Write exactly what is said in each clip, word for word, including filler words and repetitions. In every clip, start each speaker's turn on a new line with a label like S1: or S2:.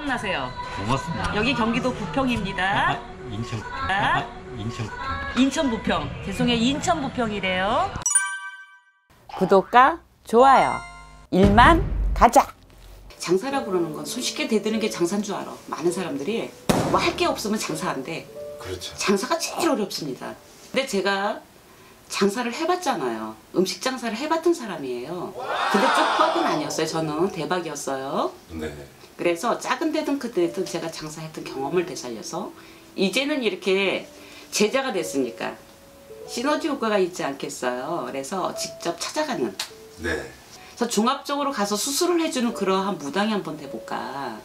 S1: 나세요.
S2: 고맙습니다.
S1: 여기 경기도 부평입니다.
S2: 아, 인천 부평.
S1: 아?
S2: 아, 인천 부평.
S1: 인천 부평. 죄송해요. 인천 부평이래요. 구독과 좋아요. 일만 가자. 장사라고 그러는 건 손쉽게 대드는 게 장사인 줄 알아. 많은 사람들이 뭐 할 게 없으면 장사 안 돼.
S3: 그렇죠.
S1: 장사가 제일 어렵습니다. 근데 제가 장사를 해봤잖아요. 음식 장사를 해봤던 사람이에요. 근데 쪽박은 아니었어요. 저는 대박이었어요.
S3: 네.
S1: 그래서 작은 데든 큰 데든 제가 장사했던 경험을 되살려서 이제는 이렇게 제자가 됐으니까 시너지 효과가 있지 않겠어요. 그래서 직접 찾아가는.
S3: 네.
S1: 그래서 종합적으로 가서 수술을 해주는 그러한 무당이 한번 돼볼까.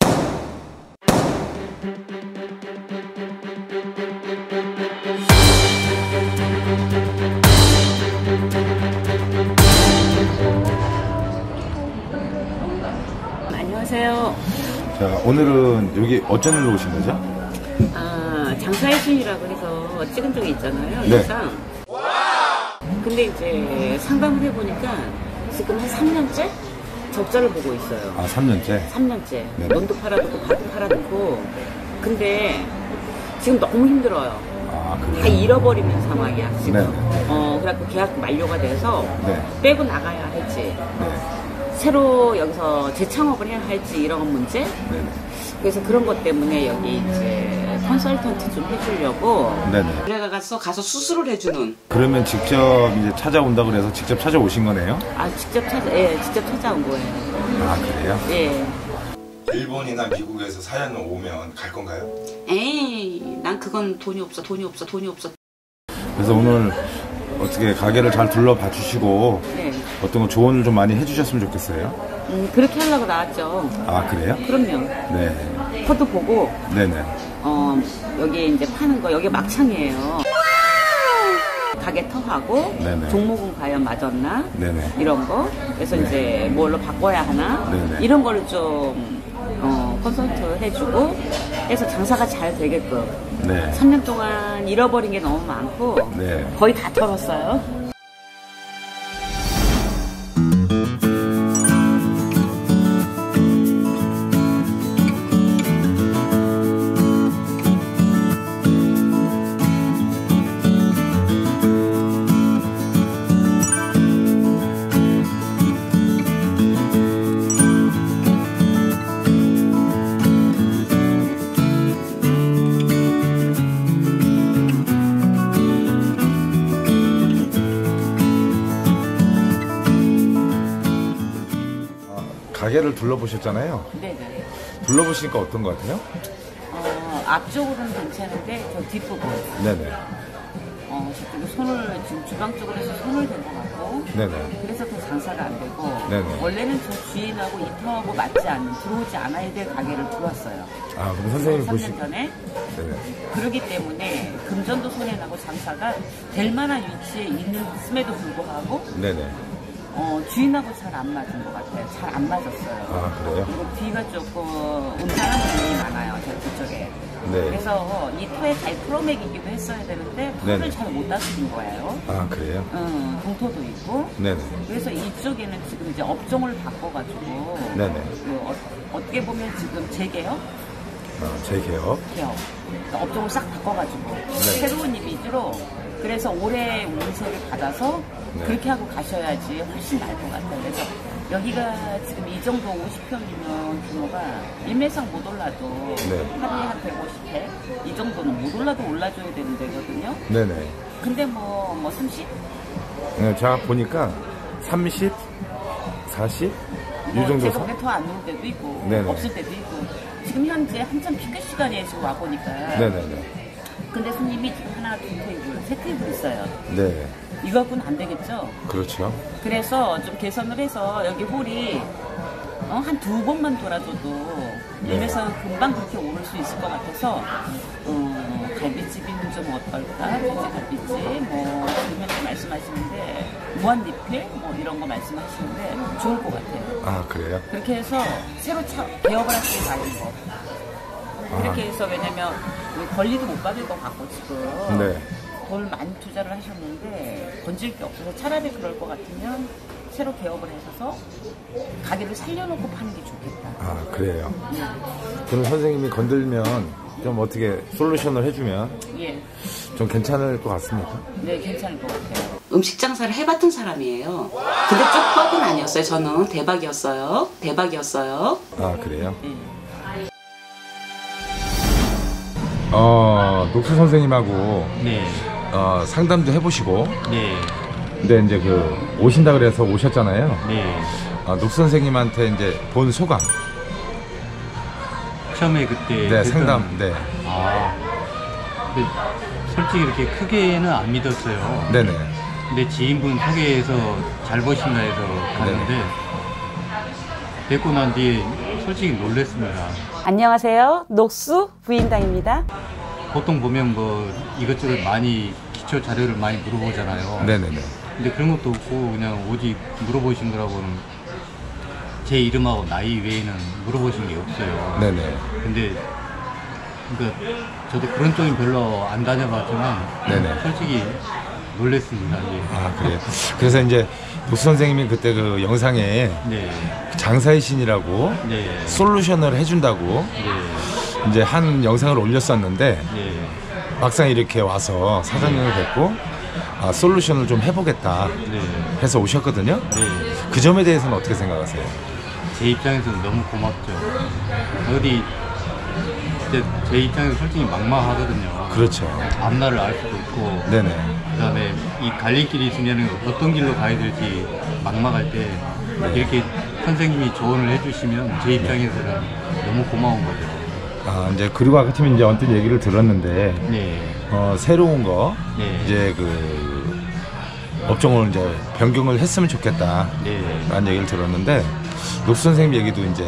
S1: 안녕하세요.
S3: 자, 오늘은 여기 어쩐 일로 오신 거죠?
S1: 아, 장사의 신이라고 해서 찍은 적이 있잖아요.
S3: 네.
S1: 영상. 근데 이제 상담을 해보니까 지금 한 삼 년째 적자를 보고 있어요.
S3: 아, 삼 년째?
S1: 삼 년째.
S3: 네.
S1: 논도 팔아놓고 밭도 팔아놓고. 근데 지금 너무 힘들어요.
S3: 아, 그래요?
S1: 다 잃어버리는 상황이야 지금.
S3: 네.
S1: 어, 그래갖고 계약 만료가 돼서
S3: 네.
S1: 빼고 나가야 할지,
S3: 네.
S1: 새로 여기서 재창업을 해야 할지 이런 문제.
S3: 네네.
S1: 그래서 그런 것 때문에 여기 이제 컨설턴트 좀 해주려고.
S3: 네네.
S1: 그래가서 가서 수술을 해주는.
S3: 그러면 직접 이제 찾아온다 그래서 직접 찾아오신 거네요?
S1: 아, 직접 찾아, 예, 직접 찾아온 거예요.
S3: 아, 그래요?
S1: 예.
S4: 일본이나 미국에서 사연 오면 갈 건가요?
S1: 에이, 난 그건 돈이 없어, 돈이 없어, 돈이 없어.
S3: 그래서 오늘 어떻게 가게를 잘 둘러봐 주시고
S1: 네.
S3: 어떤 거 조언을 좀 많이 해주셨으면 좋겠어요.
S1: 음, 그렇게 하려고 나왔죠.
S3: 아, 그래요?
S1: 그럼요.
S3: 네.
S1: 포도 보고,
S3: 네네.
S1: 어, 여기 이제 파는 거, 여기 막창이에요. 가게 터하고,
S3: 네네.
S1: 종목은 과연 맞았나?
S3: 네네.
S1: 이런 거. 그래서
S3: 네.
S1: 이제 뭘로 바꿔야 하나?
S3: 네네.
S1: 이런 거를 좀, 어, 컨설트 해주고, 해서 장사가 잘 되게끔.
S3: 네.
S1: 삼 년 동안 잃어버린 게 너무 많고,
S3: 네.
S1: 거의 다 털었어요.
S3: 가게를 둘러보셨잖아요.
S1: 네네.
S3: 둘러보시니까 어떤 것 같아요?
S1: 어, 앞쪽으로는 괜찮은데, 저 뒷부분.
S3: 네네.
S1: 어, 저쪽에 손을, 지금 주방 쪽으로 해서 손을 댄 것 같고.
S3: 네네.
S1: 그래서 더 장사가 안 되고.
S3: 네네.
S1: 원래는 저 주인하고 이터하고 맞지 않는, 들어오지 않아야 될 가게를 들어왔어요.
S3: 아, 그럼 선생님이
S1: 삼 년
S3: 보시...
S1: 전에.
S3: 네네.
S1: 그러기 때문에 금전도 손해나고 장사가 될 만한 위치에 있음에도 불구하고.
S3: 네네.
S1: 어, 주인하고 잘 안 맞은 것 같아요. 잘 안 맞았어요.
S3: 아, 그래요?
S1: 그리고 뒤가 조금 음산한 부분이 많아요. 저 그쪽에.
S3: 네.
S1: 그래서 이 터에 잘 풀어매기기도 했어야 되는데 풀을
S3: 네네.
S1: 잘 못 다스린 거예요.
S3: 아, 그래요?
S1: 응, 공토도 있고.
S3: 네네.
S1: 그래서 이쪽에는 지금 이제 업종을 바꿔가지고.
S3: 네네.
S1: 그 어, 어떻게 보면 지금 재개혁?
S3: 아, 재개업.
S1: 개혁. 그러니까 업종을 싹 바꿔가지고.
S3: 네.
S1: 새로운 이미지로. 그래서 올해 운세를 받아서
S3: 네.
S1: 그렇게 하고 가셔야지 훨씬 나을 것 같아요. 그래서 여기가 지금 이 정도 오십 평이면 규모가 일매상 못 올라도
S3: 네.
S1: 하루에 한 백오십 회? 이 정도는 못 올라도 올라줘야 되는 데거든요.
S3: 네네.
S1: 근데 뭐, 뭐 삼십?
S3: 네, 제가 보니까 삼십, 사십?
S1: 뭐
S3: 이 정도
S1: 제가
S3: 사...
S1: 더안 오는 데도 있고
S3: 네네.
S1: 없을 때도 있고 지금 현재 한참 피크 시간에 지금 와보니까
S3: 네네네.
S1: 근데 손님이 지금 하나, 두 테이블, 세 테이블 있어요.
S3: 네.
S1: 이거 갖고는 안 되겠죠?
S3: 그렇죠.
S1: 그래서 좀 개선을 해서 여기 홀이 어, 한 두 번만 돌아줘도
S3: 네.
S1: 임에서 금방 그렇게 오를 수 있을 것 같아서 어, 갈비집이면 좀 어떨까? 돼지갈비집 뭐 지금 현재 말씀하시는데 무한리필 뭐 이런 거 말씀하시는데 좋을 것 같아요.
S3: 아, 그래요?
S1: 그렇게 해서 새로 차, 개업을 할 때 가는 거. 그렇게 해서 왜냐면 권리도 못 받을 것 같고 지금
S3: 네.
S1: 돈 많이 투자를 하셨는데 건질 게 없어서 차라리 그럴 것 같으면 새로 개업을 해서 가게를 살려놓고 파는 게 좋겠다.
S3: 아, 그래요. 그럼 선생님이 건들면 좀 어떻게 솔루션을 해주면
S1: 예,
S3: 좀 괜찮을 것 같습니까?
S1: 네, 괜찮을 것 같아요.
S5: 음식 장사를 해봤던 사람이에요. 근데 쭉 뻑은 아니었어요. 저는 대박이었어요. 대박이었어요.
S3: 아, 그래요?
S1: 예.
S3: 어, 녹수 선생님하고
S2: 네.
S3: 어, 상담도 해보시고,
S2: 네.
S3: 근데 이제 그 오신다 그래서 오셨잖아요.
S2: 네.
S3: 어, 녹수 선생님한테 이제 본 소감.
S2: 처음에 그때
S3: 네,
S2: 했던-
S3: 상담. 네,
S2: 아. 근데 솔직히 이렇게 크게는 안 믿었어요.
S3: 네네.
S2: 근데 지인분 소개해서 잘 보신다 해서 갔는데 뵙고 난 뒤에 솔직히 놀랬습니다.
S5: 안녕하세요. 녹수 부인당입니다.
S2: 보통 보면 뭐 이것저것 많이 기초 자료를 많이 물어보잖아요.
S3: 네네네.
S2: 근데 그런 것도 없고 그냥 오직 물어보신 거라고는 제 이름하고 나이 외에는 물어보신 게 없어요.
S3: 네네.
S2: 근데 그러니까 저도 그런 쪽은 별로 안 다녀봤지만
S3: 네네.
S2: 솔직히 놀랬습니다. 예.
S3: 아, 그래요. 그래서 이제 녹수 선생님이 그때 그 영상에
S2: 네,
S3: 장사의 신이라고
S2: 네,
S3: 솔루션을 해준다고
S2: 네,
S3: 이제 한 영상을 올렸었는데,
S2: 네,
S3: 막상 이렇게 와서 사장님을 뵙고 아, 솔루션을 좀 해보겠다
S2: 네,
S3: 해서 오셨거든요.
S2: 네.
S3: 그 점에 대해서는 어떻게 생각하세요?
S2: 제 입장에서는 너무 고맙죠. 어디 진짜 제 입장에서 솔직히 막막하거든요.
S3: 그렇죠.
S2: 앞날을 알 수도 있고
S3: 네네.
S2: 그다음에 이 갈림길이 있으면 어떤 길로 가야 될지 막막할 때
S3: 네.
S2: 이렇게 선생님이 조언을 해주시면 제 입장에서는 너무 고마운 거죠.
S3: 아, 이제 그리고 아까 팀 이제 언뜻 얘기를 들었는데,
S2: 네,
S3: 어, 새로운 거
S2: 네.
S3: 이제 그 업종을 이제 변경을 했으면 좋겠다
S2: 네,
S3: 라는 얘기를 들었는데, 녹수 선생님 얘기도 이제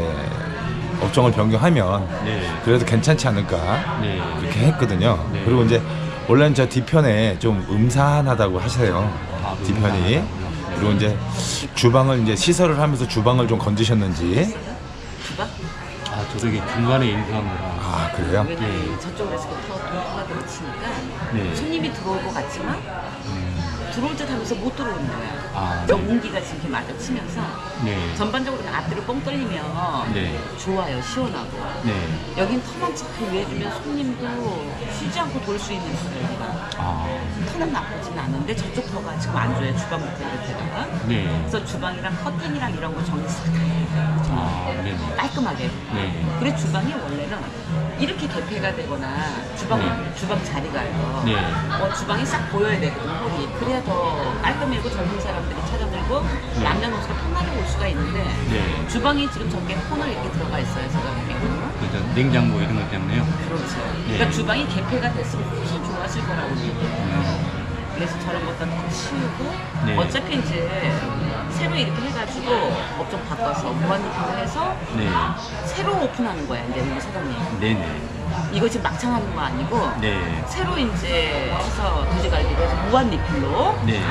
S3: 업종을 변경하면
S2: 네,
S3: 그래도 괜찮지 않을까
S2: 네,
S3: 그렇게 했거든요.
S2: 네.
S3: 그리고 이제 원래는 저 뒤편에 좀 음산하다고 하세요.
S2: 아,
S3: 뒤편이.
S2: 음산하다고요?
S3: 그리고 이제 주방을 이제 시설을 하면서 주방을 좀 건드셨는지.
S1: 주방?
S2: 아, 저도 이게 중간에 인수한 거라.
S3: 아, 그래요?
S1: 왜냐면 저쪽으로 해서 더 동포가 넘치니까
S2: 네.
S1: 손님이 들어올 것 같지만
S2: 음,
S1: 들어올 듯 하면서 못 들어오는 거야.
S2: 아,
S1: 저
S2: 네.
S1: 온기가 지금 이렇게 맞아치면서
S2: 네,
S1: 전반적으로 앞뒤로 뻥 뚫리면
S2: 네,
S1: 좋아요, 시원하고.
S2: 네,
S1: 여긴 터만 잘 위해주면 손님도 쉬지 않고 돌 수 있는 터예요.
S2: 아,
S1: 터는 나쁘진 않은데 저쪽 터가 지금 안 좋아요. 주방부터 이렇게다가.
S2: 네,
S1: 그래서 주방이랑 커튼이랑 이런 거 정리 싹 다 해요.
S2: 아, 네,
S1: 깔끔하게.
S2: 네,
S1: 그래 주방이 원래는 이렇게 개폐가 되거나 주방
S2: 네.
S1: 주방 자리가요.
S2: 네.
S1: 어, 주방이 싹 보여야 되거든 홀이. 그래야 더 깔끔하고 젊은 사람들이 찾아들고
S2: 네.
S1: 남녀노소가 편하게 올 수가 있는데
S2: 네.
S1: 주방이 지금 저게 코너 이렇게 들어가 있어요. 제가 보기에는.
S2: 그죠. 냉장고 이런 것 때문에요.
S1: 그렇죠.
S2: 네.
S1: 그러니까 주방이 개폐가 됐으면 훨씬 좋았을 거라고 얘기해요.
S2: 음,
S1: 그래서 저런 것도 다 치우고
S2: 네.
S1: 어차피 이제 새로 이렇게 해가지고 업종 바꿔서 무한리필을 해서
S2: 네,
S1: 새로 오픈하는 거야 이제 우리 사장님.
S2: 네, 네,
S1: 이거 지금 막창 하는 거 아니고
S2: 네,
S1: 새로 이제 해서 돼지갈비를 해서 무한리필로
S2: 네,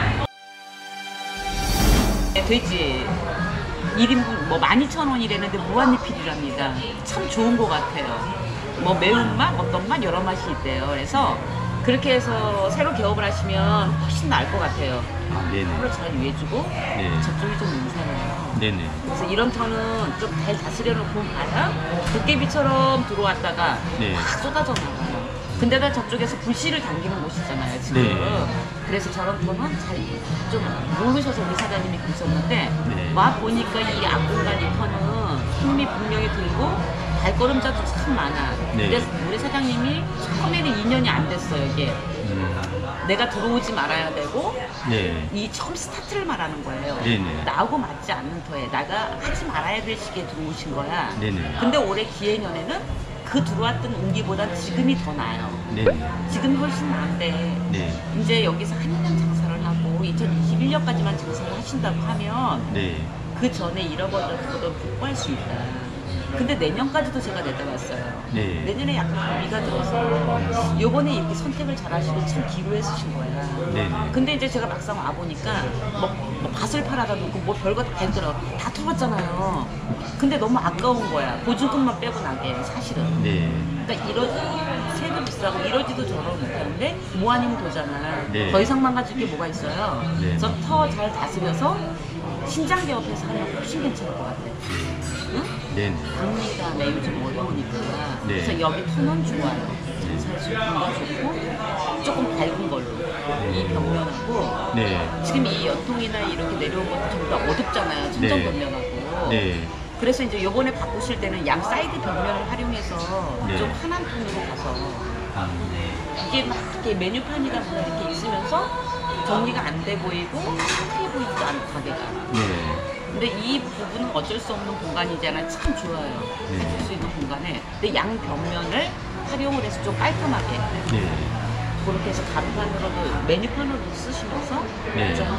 S1: 돼지 일 인분 뭐 만 이천 원이랬는데 무한리필이랍니다. 참 좋은 것 같아요. 뭐 매운맛 어떤 맛 여러 맛이 있대요. 그래서 그렇게 해서 새로 개업을 하시면 훨씬 나을 것 같아요.
S2: 아, 네,
S1: 서로
S2: 네,
S1: 잘 위해주고
S2: 네,
S1: 저쪽이 좀 인사해요.
S2: 네, 네,
S1: 그래서 이런 터는 좀 잘 다스려놓고 가야 도깨비처럼 들어왔다가
S2: 네.
S1: 확 쏟아져 나가요. 근데다 저쪽에서 불씨를 당기는 곳이잖아요 지금.
S2: 네.
S1: 그래서 저런 터는 잘 좀 모르셔서 우리 사장님이 그러셨는데
S2: 네.
S1: 와 보니까 이 앞공간 이 터는 힘이 분명히 들고 발걸음자도 참 많아.
S2: 네.
S1: 그래서 우리 사장님이 처음에는 이 년이 안 됐어요 이게.
S2: 음,
S1: 내가 들어오지 말아야 되고
S2: 네,
S1: 이 처음 스타트를 말하는 거예요.
S2: 네네.
S1: 나하고 맞지 않는 터에 나가 하지 말아야 될 시기에 들어오신 거야.
S2: 네네.
S1: 근데 올해 기해년에는 그 들어왔던 운기보다 지금이 더 나아요.
S2: 네, 네,
S1: 지금이 훨씬 나은데
S2: 네,
S1: 이제 여기서 한 년 장사를 하고 이천이십일 년까지만 장사를 하신다고 하면
S2: 네,
S1: 그 전에 잃어버렸던 것도 복구할 수 있다. 근데 내년까지도 제가 내다봤어요.
S2: 네.
S1: 내년에 약간 고비가 들어서 요번에 이렇게 선택을 잘 하시고 참 기로해 쓰신 거야.
S2: 네네.
S1: 근데 이제 제가 막상 와보니까 뭐, 뭐 밭을 팔아다 놓고 뭐 별거 다 했더라. 다 털었잖아요. 근데 너무 아까운 거야. 보증금만 빼고 나게 사실은.
S2: 네,
S1: 그러니까 이러 세도 비싸고 이러지도 저러고 못하는데 무한히는 도잖아.
S2: 네.
S1: 더 이상 망가질 게 뭐가 있어요.
S2: 네.
S1: 그래서 터 잘 다스려서 신장대 옆에서 하면 훨씬 괜찮을 것 같아요. 응?
S2: 네네.
S1: 박리가 요즘 어려우니까.
S2: 네.
S1: 그래서 여기 톤은 좋아요. 사실 톤도 좋고 조금 밝은 걸로 이 벽면하고
S2: 네.
S1: 지금 이 연통이나 이렇게 내려온 것도 전부 다 어둡잖아요. 천정
S2: 네.
S1: 벽면하고.
S2: 네.
S1: 그래서 이제 요번에 바꾸실 때는 양 사이드 벽면을 활용해서
S2: 네.
S1: 좀 환한 톤으로 가서
S2: 음,
S1: 이게 막 이렇게 메뉴판이다 보면 이렇게 있으면서 정리가 안 돼 보이고 크게 보이지도 않고 가게가.
S2: 네.
S1: 근데 이 부분은 어쩔 수 없는 공간이잖아요. 참 좋아요.
S2: 네.
S1: 가질 수 있는 공간에. 근데 양 벽면을 활용을 해서 좀 깔끔하게
S2: 네.
S1: 그렇게 해서 가판으로도 메뉴판으로도 쓰시면서
S2: 네.
S1: 좀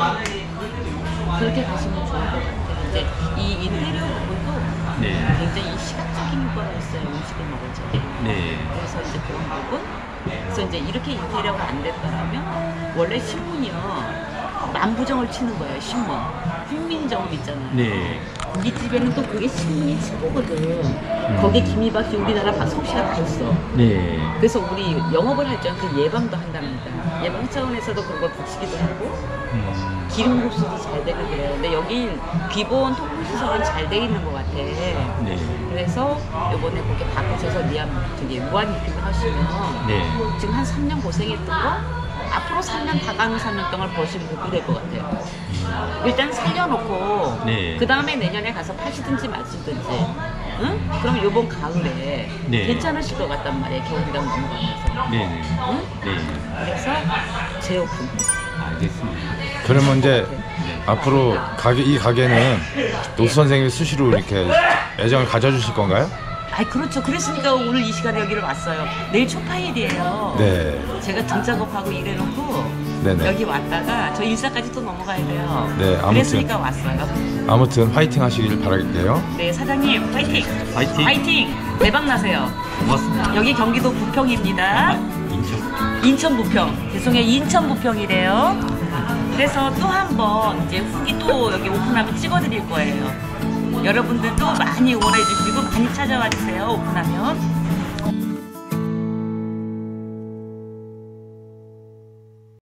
S1: 그렇게 가시면 좋을 것 같아요. 이제 이 인테리어 부분도
S2: 네.
S1: 굉장히 시각적인 효과가 있어요. 음식을 먹을 때.
S2: 네.
S1: 그래서 이제 그런 부분. 그래서 이제 이렇게 인테리어가 안 됐다면 원래 신문이요. 만부정을 치는 거예요. 신문. 훈민정음 있잖아요.
S2: 네.
S1: 이 집에는 또 그게 신문이 최고거든. 거기에 김이박씨 우리나라 박성씨가 다 있어.
S2: 네.
S1: 그래서 우리 영업을 할 때는 그 예방도 한답니다. 예방 차원에서도 그런 걸 붙이기도 하고
S2: 음,
S1: 기름 흡수도 잘 되고 그래요. 근데 여긴 기본 통풍시설은 잘 돼 있는 것 같아.
S2: 네.
S1: 그래서 이번에 그렇게 바꾸셔서 미안 저기 무한 리필 하시면
S2: 네.
S1: 지금 한 삼 년 고생했던 거 앞으로 삼 년 다가는 삼 년 동안 버시면 그렇게 될 것 같아요. 일단 살려놓고
S2: 네.
S1: 그 다음에 내년에 가서 파시든지 마시든지 응? 그럼 요번 가을에
S2: 네.
S1: 괜찮으실 것 같단 말이에요. 겨울이랑 넘어가면서.
S2: 네네.
S1: 응?
S2: 네.
S1: 그래서 재오픈.
S2: 알겠습니다.
S3: 그러면 이제
S2: 네.
S3: 앞으로 가게, 이 가게는 노수 선생님이 수시로 이렇게 애정을 가져주실 건가요?
S1: 아 그렇죠. 그랬으니까 오늘 이 시간에 여기를 왔어요. 내일 초파일이에요.
S3: 네.
S1: 제가 등 작업하고 일해놓고
S3: 네네.
S1: 여기 왔다가 저 일사까지 또 넘어가야 돼요.
S3: 네, 아무튼.
S1: 그랬으니까 왔어요.
S3: 아무튼 화이팅 하시길 바랄게요.
S1: 네, 사장님 파이팅!
S2: 파이팅!
S1: 파이팅! 대박 나세요.
S2: 고맙습니다.
S1: 여기 경기도 부평입니다.
S2: 인천.
S1: 인천 부평. 죄송해요. 인천 부평이래요. 그래서 또 한 번 이제 후기 또 여기 오픈하면 찍어드릴 거예요. 여러분들도 많이 응원해 주시고 많이 찾아와 주세요. 오픈하면.